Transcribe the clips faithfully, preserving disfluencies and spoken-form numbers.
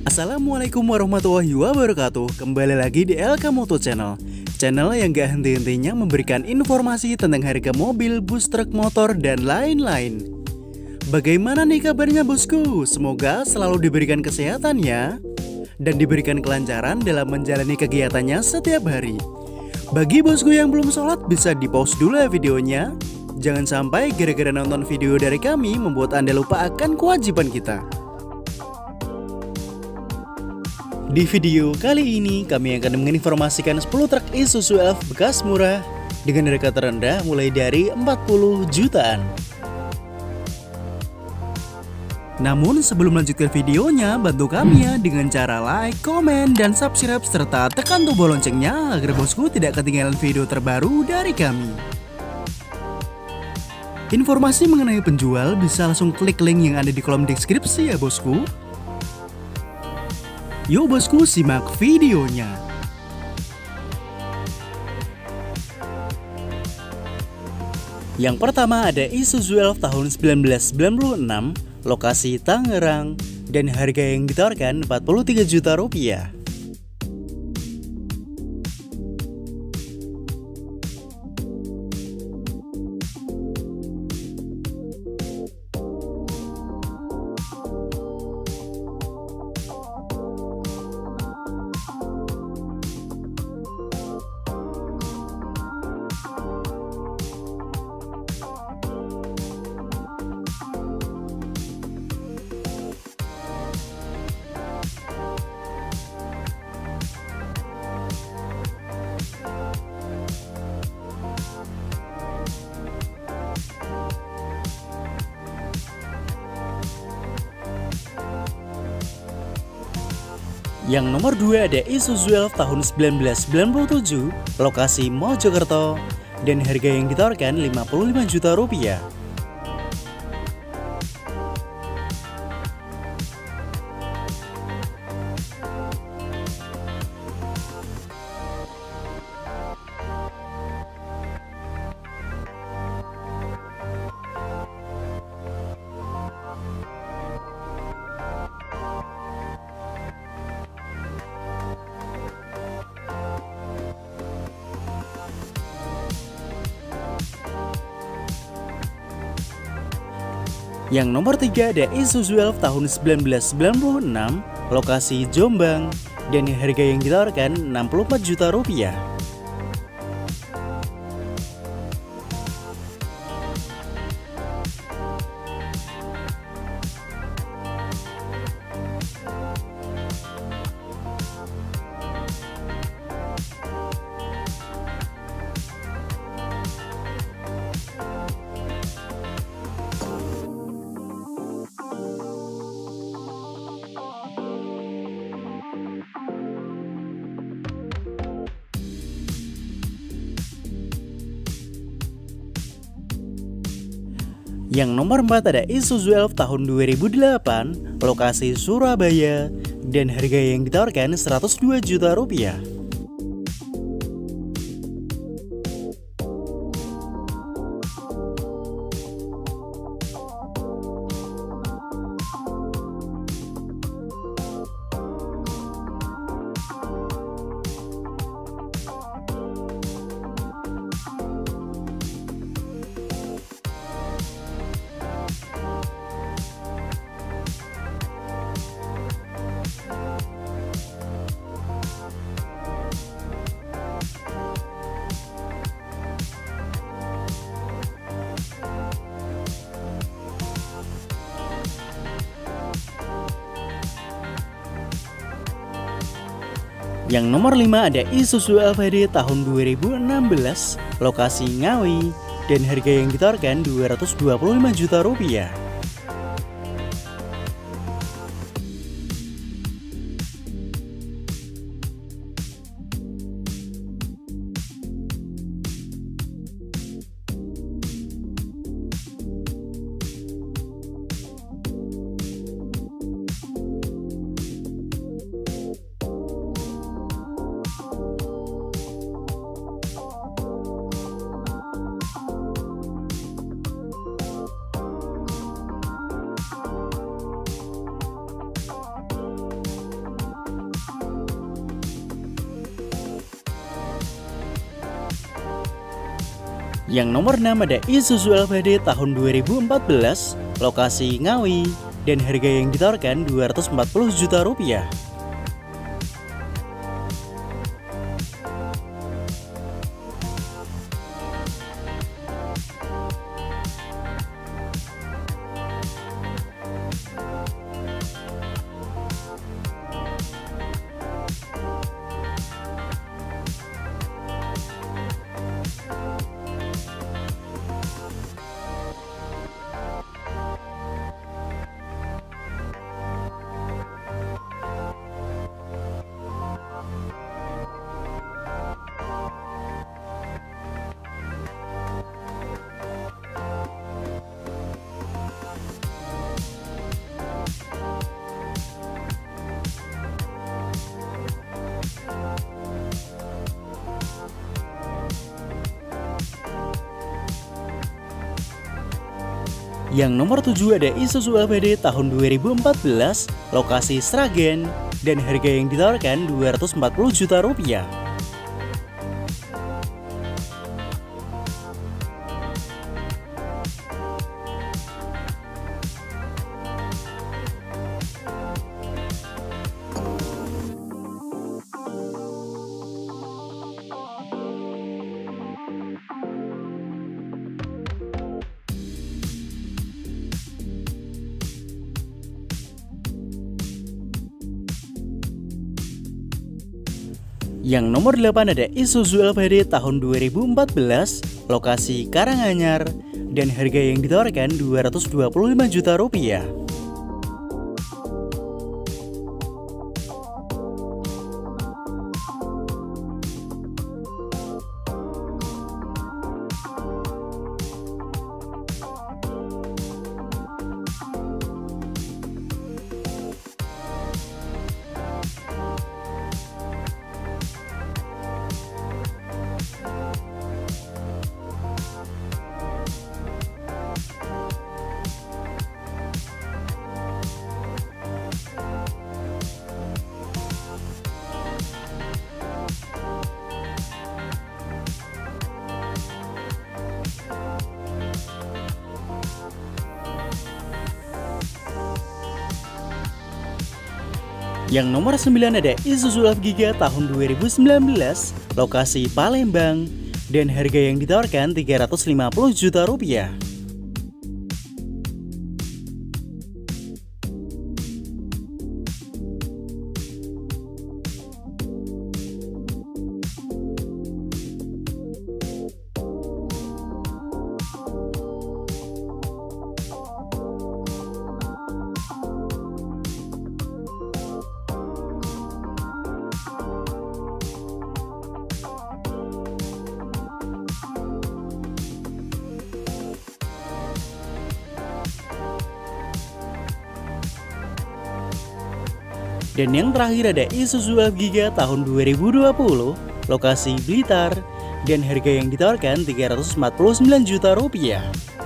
Assalamualaikum warahmatullahi wabarakatuh. Kembali lagi di L K Moto Channel, channel yang gak henti-hentinya memberikan informasi tentang harga mobil, bus, truk, motor, dan lain-lain. Bagaimana nih kabarnya bosku? Semoga selalu diberikan kesehatan ya, dan diberikan kelancaran dalam menjalani kegiatannya setiap hari. Bagi bosku yang belum sholat, bisa di pause dulu ya videonya. Jangan sampai gara-gara nonton video dari kami membuat Anda lupa akan kewajiban kita. Di video kali ini kami akan menginformasikan sepuluh truk Isuzu Elf bekas murah dengan harga terendah mulai dari empat puluh jutaan. Namun sebelum melanjutkan videonya, bantu kami ya dengan cara like, komen, dan subscribe serta tekan tombol loncengnya agar bosku tidak ketinggalan video terbaru dari kami. Informasi mengenai penjual bisa langsung klik link yang ada di kolom deskripsi ya bosku. Yuk bosku, simak videonya. Yang pertama ada Isuzu Elf tahun seribu sembilan ratus sembilan puluh enam, lokasi Tangerang, dan harga yang ditawarkan empat puluh tiga juta rupiah. Yang nomor dua ada Isuzu Elf tahun seribu sembilan ratus sembilan puluh tujuh, lokasi Mojokerto, dan harga yang ditawarkan lima puluh lima juta rupiah. Yang nomor tiga ada Isuzu Elf tahun seribu sembilan ratus sembilan puluh enam, lokasi Jombang, dan harga yang ditawarkan enam puluh empat juta rupiah. Yang nomor empat ada Isuzu Elf tahun dua ribu delapan, lokasi Surabaya, dan harga yang ditawarkan seratus dua juta rupiah. Yang nomor lima ada Isuzu Elf H D tahun dua ribu enam belas, lokasi Ngawi, dan harga yang ditawarkan dua ratus dua puluh lima juta rupiah. Yang nomor enam ada Isuzu Alfa D tahun dua ribu empat belas, lokasi Ngawi, dan harga yang ditawarkan dua ratus empat puluh juta rupiah. Yang nomor tujuh ada Isuzu Alfa D tahun dua ribu empat belas, lokasi Sragen, dan harga yang ditawarkan dua ratus empat puluh juta rupiah. Yang nomor delapan ada Isuzu Alfa D tahun dua ribu empat belas, lokasi Karanganyar, dan harga yang ditawarkan dua ratus dua puluh lima juta rupiah. Yang nomor sembilan ada Isuzu Alfa Giga tahun dua ribu sembilan belas, lokasi Palembang, dan harga yang ditawarkan tiga ratus lima puluh juta rupiah. Dan yang terakhir ada Isuzu Alfa Giga tahun dua ribu dua puluh, lokasi Blitar, dan harga yang ditawarkan tiga ratus empat puluh sembilan juta rupiah.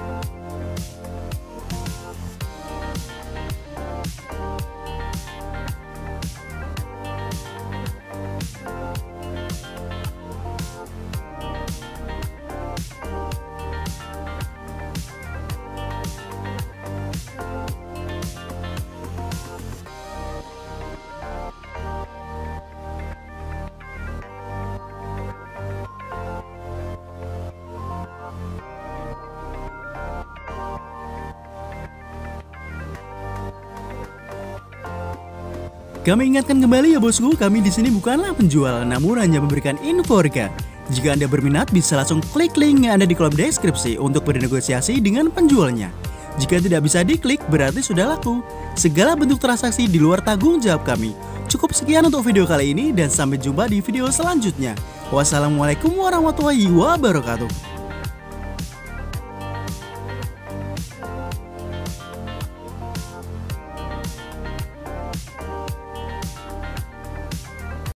Kami ingatkan kembali ya bosku, kami di sini bukanlah penjual, namun hanya memberikan info harga. Jika Anda berminat, bisa langsung klik link yang ada di kolom deskripsi untuk bernegosiasi dengan penjualnya. Jika tidak bisa diklik, berarti sudah laku. Segala bentuk transaksi di luar tanggung jawab kami. Cukup sekian untuk video kali ini, dan sampai jumpa di video selanjutnya. Wassalamualaikum warahmatullahi wabarakatuh.